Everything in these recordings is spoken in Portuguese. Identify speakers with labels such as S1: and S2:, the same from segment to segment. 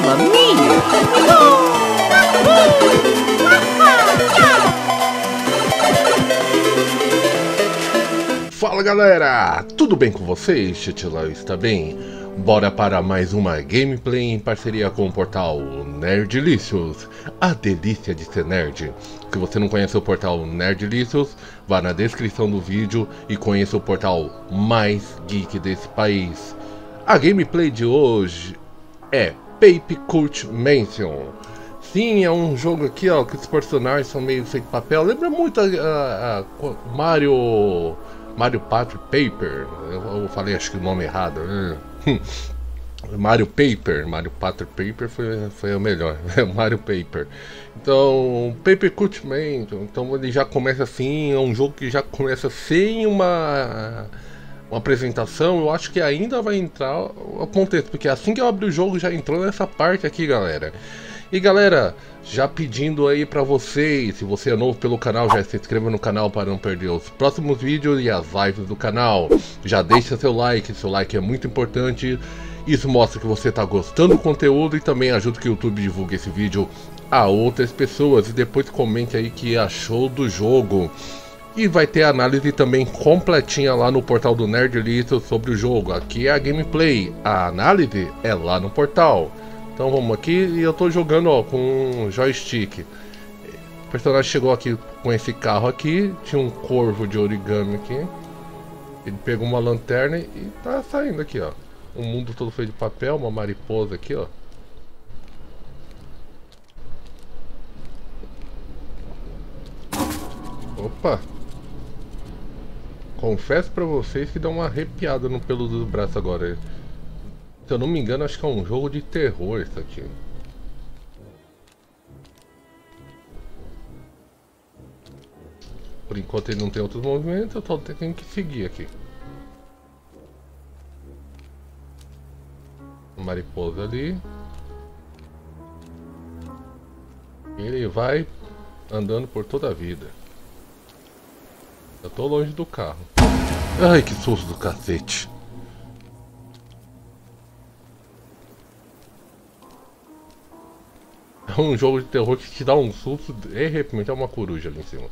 S1: Mamma mia!
S2: Fala galera, tudo bem com vocês? Chitilão está bem? Bora para mais uma gameplay em parceria com o portal Nerdlicious, a delícia de ser nerd. Se você não conhece o portal Nerdlicious, vá na descrição do vídeo e conheça o portal mais geek desse país. A gameplay de hoje é Paper Cut Mansion. Sim, é um jogo aqui ó, que os personagens são meio feito de papel, lembra muito a Mario Party Paper. Eu falei acho que o nome errado. Mario Party Paper foi o melhor. Mario Paper. Então, Paper Cut Mansion. Então ele já começa assim, é um jogo que já começa sem uma apresentação. Eu acho que ainda vai entrar o contexto, porque assim que eu abri o jogo já entrou nessa parte aqui, galera. E galera, já pedindo aí pra vocês, se você é novo pelo canal, já se inscreva no canal para não perder os próximos vídeos e as lives do canal. Já deixa seu like é muito importante. Isso mostra que você está gostando do conteúdo e também ajuda que o YouTube divulgue esse vídeo a outras pessoas. E depois comente aí o que achou do jogo. E vai ter análise também completinha lá no portal do Nerdlicious sobre o jogo. Aqui é a gameplay, a análise é lá no portal. Então vamos aqui e eu tô jogando ó, com um joystick. O personagem chegou aqui com esse carro aqui, tinha um corvo de origami aqui. Ele pegou uma lanterna e tá saindo aqui ó. Um mundo todo feito de papel, uma mariposa aqui ó. Opa! Confesso pra vocês que dá uma arrepiada no pelo dos braços agora. Se eu não me engano, acho que é um jogo de terror isso aqui. Por enquanto ele não tem outros movimentos, eu só tenho que seguir aqui. Mariposa ali. Ele vai andando por toda a vida. Eu tô longe do carro. Ai, que susto do cacete. É um jogo de terror que te dá um susto e de repente é uma coruja ali em cima.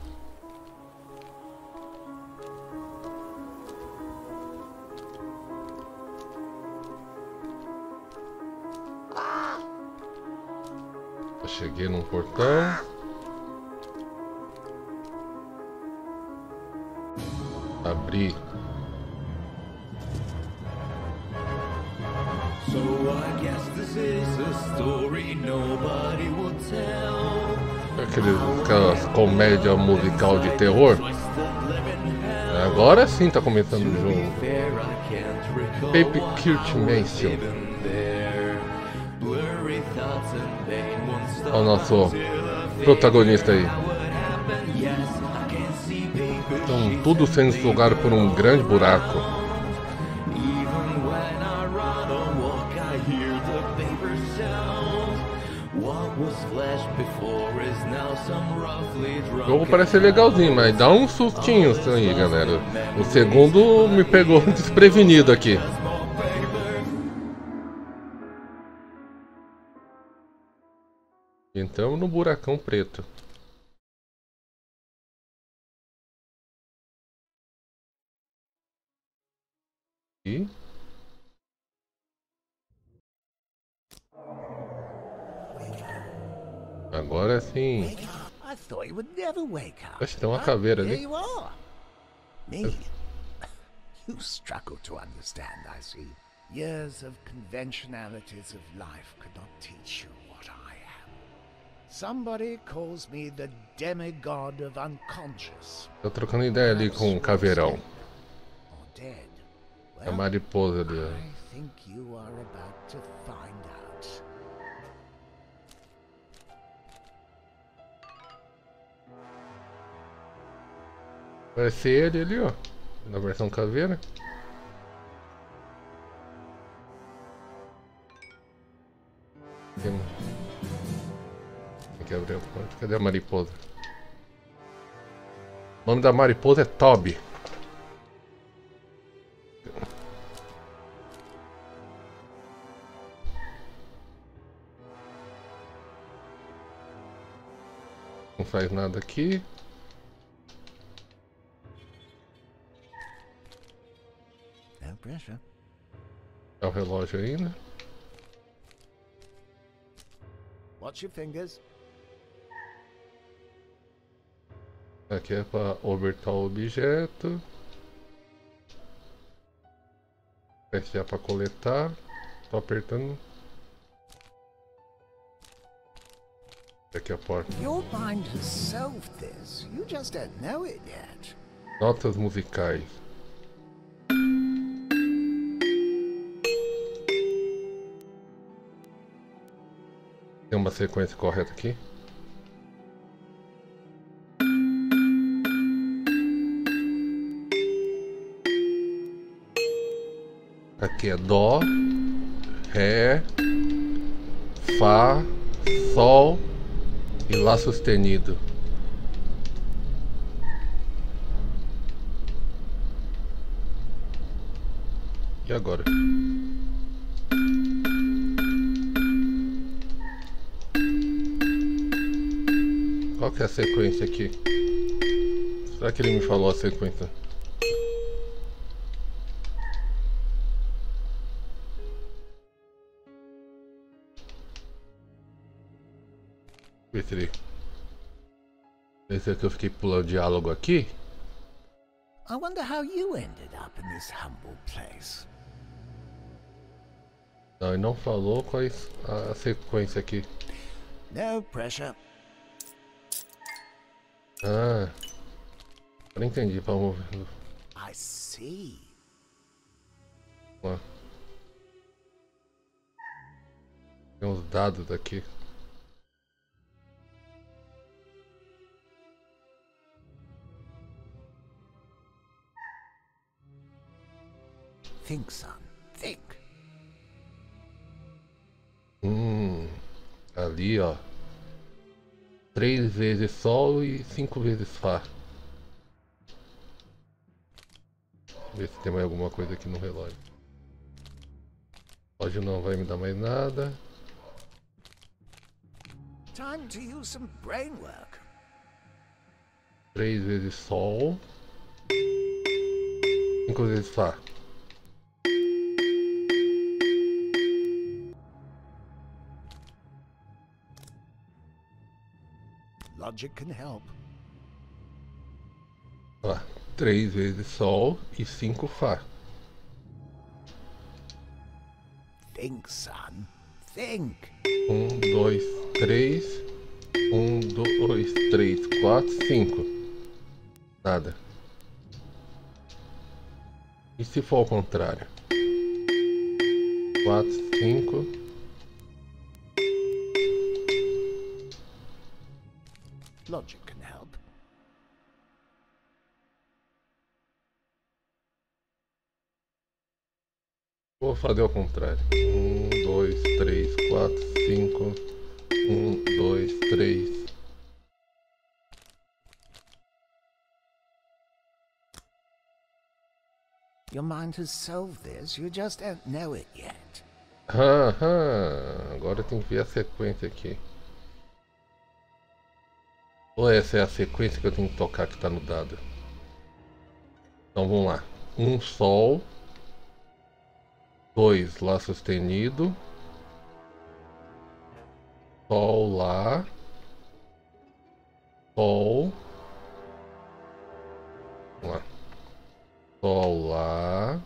S2: Eu cheguei num portão. Abri. Aquelas comédia musical de terror. Agora sim tá começando o jogo. Paper Cut Mansion. Olha o nosso protagonista aí. Então tudo sendo sugado por um grande buraco. O jogo parece ser legalzinho, mas dá um sustinho isso aí, galera. O segundo me pegou desprevenido aqui. Entramos no buracão preto. E agora sim. Acho que tem uma caveira ali.
S3: You struggle to understand, I see. Years of conventionalities of life could not teach you what I am. Somebody calls me the demigod of unconscious.
S2: Tô trocando ideia ali com o caveirão.
S3: Or dead.
S2: A mariposa ali.
S3: I think you are about to find out.
S2: Parece ele ali, ó. Na versão caveira. Aqui abriu a porta. Cadê a mariposa? O nome da mariposa é Toby. Não faz nada aqui.
S3: No pressure.
S2: É o relógio ainda.
S3: Watch your fingers.
S2: Aqui é para orbitar o objeto. Esse já é para coletar. Tô apertando. Aqui é a porta.
S3: Your mind has solved this. You just don't know it yet.
S2: Notas musicais. Tem uma sequência correta aqui. Aqui é Dó, Ré, Fá, Sol e Lá sustenido. E agora? Qual que é a sequência aqui? Será que ele me falou a sequência? Esse aqui eu fiquei pulando diálogo aqui.
S3: I wonder how you ended up in this humble place.
S2: Não, ele não falou quais a sequência aqui.
S3: No pressure.
S2: Ah, eu não entendi. Vamos ver.
S3: I see.
S2: Ó. Tem uns dados aqui.
S3: Think, son. Think.
S2: Ali, ó. 3 vezes Sol e 5 vezes Fá. Ver se tem mais alguma coisa aqui no relógio. O relógio não vai me dar mais nada.
S3: Time to use some brain work.
S2: 3 vezes Sol. 5 vezes Fá.
S3: Logic can help.
S2: Ó, 3 vezes Sol e 5 Fá.
S3: Think, son. Think.
S2: 1, 2, 3. 1, 2, 3, 4, 5. Nada. E se for ao contrário? 4, 5.
S3: Logic can help.
S2: Vou fazer ao contrário. 1, 2, 3, 4, 5. 1, 2, 3.
S3: Your mind has solved this. You just don't know it yet.
S2: Agora tem que ver a sequência aqui. Ou essa é a sequência que eu tenho que tocar que está no dado? Então vamos lá. 1 Sol. 2 Lá sustenido. Sol, Lá. Sol. Vamos lá. Sol, Lá.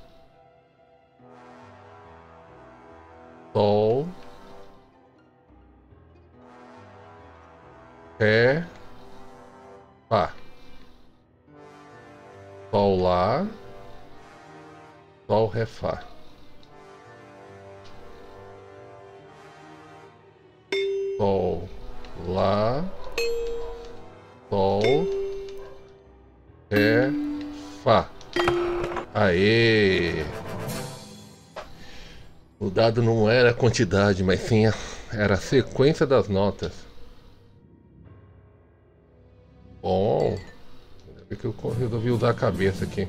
S2: Sol. Ré. Fá. Sol, Lá. Sol, Ré, Fá. Sol, Lá. Sol. Ré, Fá. Aê! O dado não era a quantidade, mas sim era a sequência das notas. Bom, ainda bem que eu resolvi usar a cabeça aqui.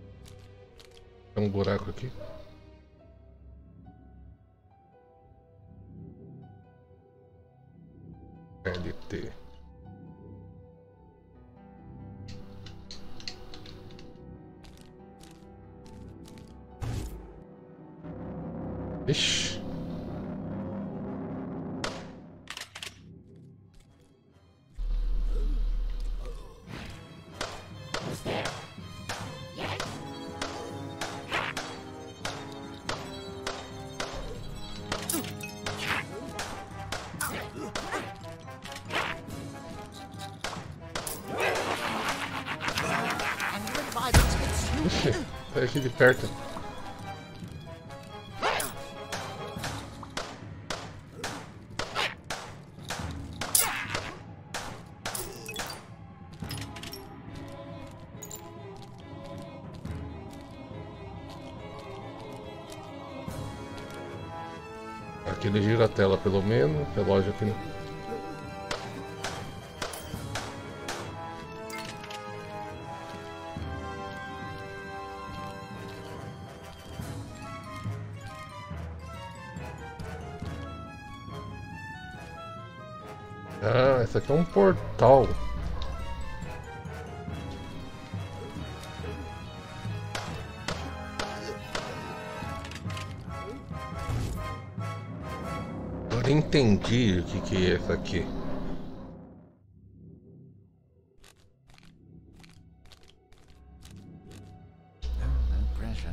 S2: Tem um buraco aqui. Ixi. Ixi, sai aqui de perto. Aqui ele gira a tela pelo menos, relógio aqui. Ah, esse aqui é um portal. Agora entendi o que é isso aqui.
S3: No pressure.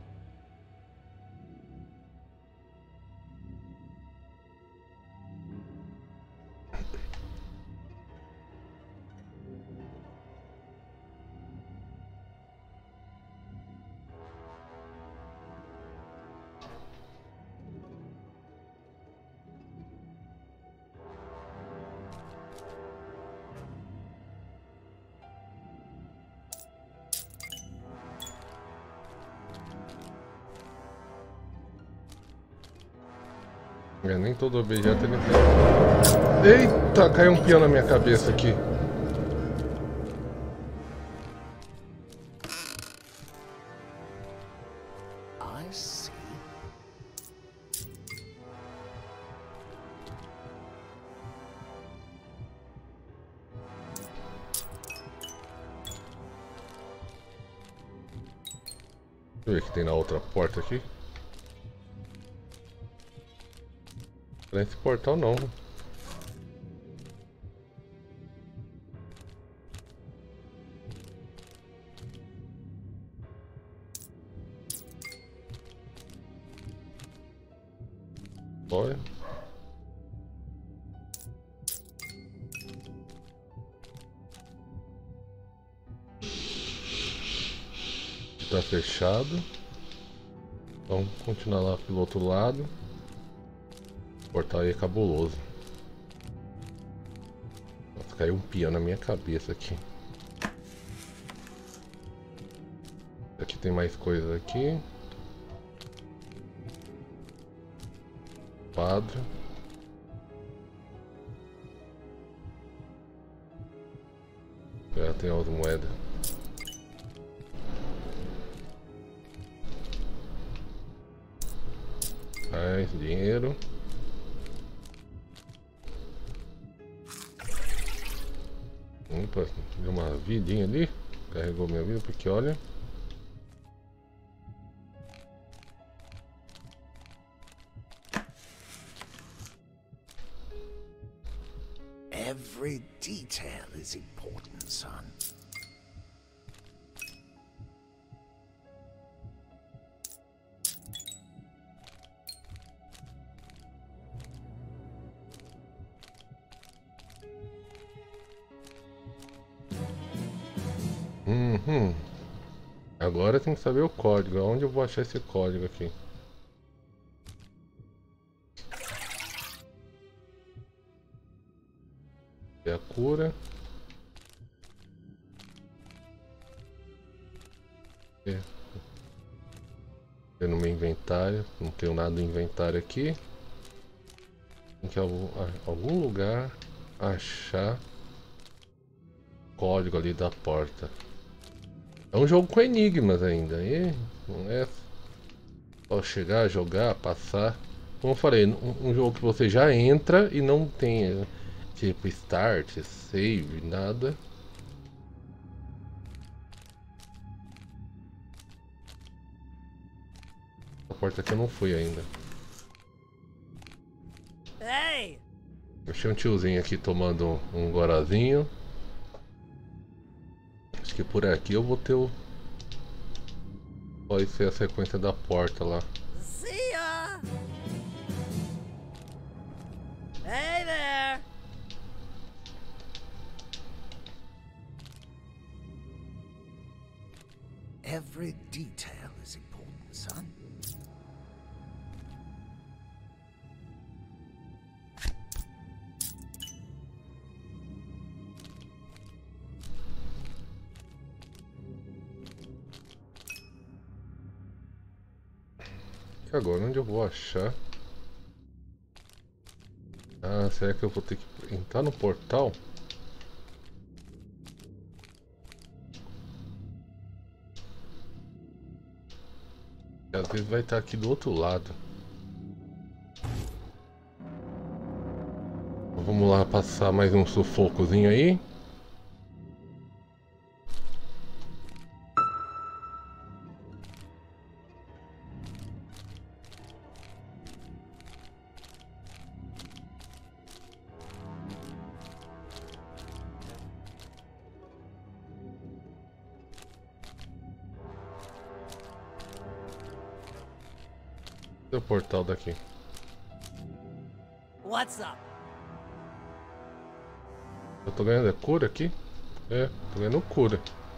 S2: Nem todo objeto ele tem. Eita, caiu um piano na minha cabeça aqui.
S3: I see.
S2: Deixa eu ver o que tem na outra porta aqui. Nesse portal não. Olha. Tá fechado. Vamos continuar lá pelo outro lado. O portal aí é cabuloso. Nossa, caiu um piano na minha cabeça aqui. Aqui tem mais coisa aqui. Quadro. Já tem as moedas. Mais dinheiro. Opa, deu uma vidinha ali. Carregou minha vida, porque olha.
S3: Every detail is important, son.
S2: Agora tem que saber o código. Onde eu vou achar esse código aqui? É a cura. No meu inventário. Não tenho nada no inventário aqui. Tem que ir a algum lugar achar o código ali da porta. É um jogo com enigmas ainda, e não é só chegar, jogar, passar. Como eu falei, um jogo que você já entra e não tem tipo start, save, nada. A porta aqui eu não fui ainda. Achei um tiozinho aqui tomando um gorazinho. Acho que por aqui eu vou ter o... Pode ser a sequência da porta lá.
S1: See ya! Hey there!
S3: Every detail is important, son.
S2: E agora, onde eu vou achar? Ah, será que eu vou ter que entrar no portal? Às vezes vai estar aqui do outro lado. Vamos lá passar mais um sufocozinho aí. O portal daqui.
S1: What's up?
S2: Eu tô ganhando cura aqui? É, tô ganhando cura.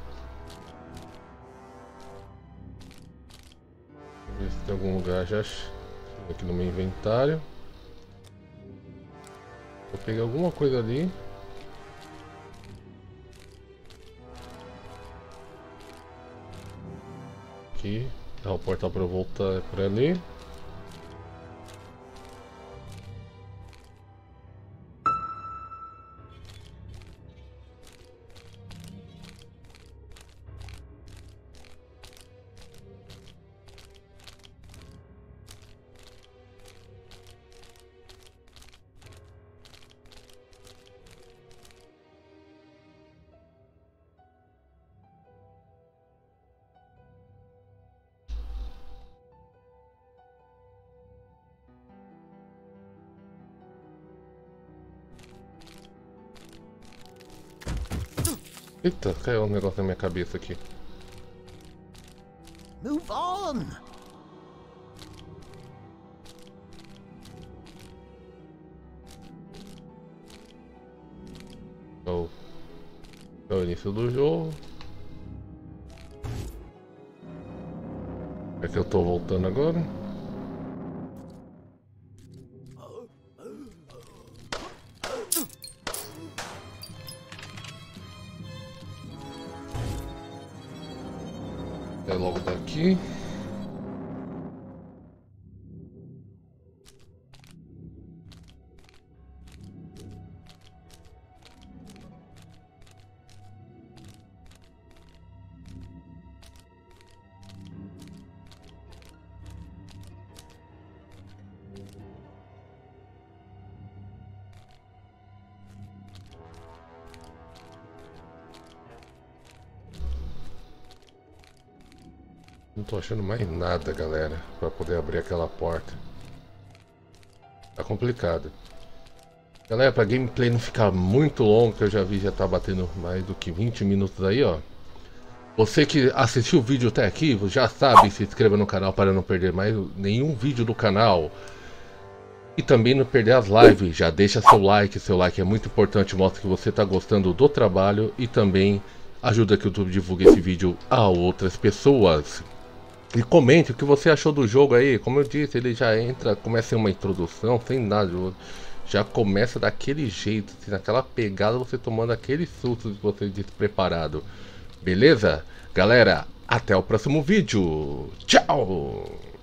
S2: Vou ver se tem algum lugar já aqui no meu inventário. Vou pegar alguma coisa ali. Aqui. Dá o portal pra eu voltar por ali. Eita, caiu um negócio na minha cabeça aqui.
S3: Move on!
S2: É o início do jogo. É que eu tô voltando agora. É logo daqui. Não tô achando mais nada, galera, pra poder abrir aquela porta. Tá complicado. Galera, pra gameplay não ficar muito longo, que eu já vi já tá batendo mais do que 20 minutos aí, ó. Você que assistiu o vídeo até aqui, já sabe, se inscreva no canal para não perder mais nenhum vídeo do canal. E também não perder as lives, já deixa seu like é muito importante, mostra que você tá gostando do trabalho e também ajuda que o YouTube divulgue esse vídeo a outras pessoas. E comente o que você achou do jogo aí. Como eu disse, ele já entra, começa em uma introdução, sem nada, já começa daquele jeito, assim, naquela pegada, você tomando aquele susto de você despreparado. Beleza? Galera, até o próximo vídeo. Tchau!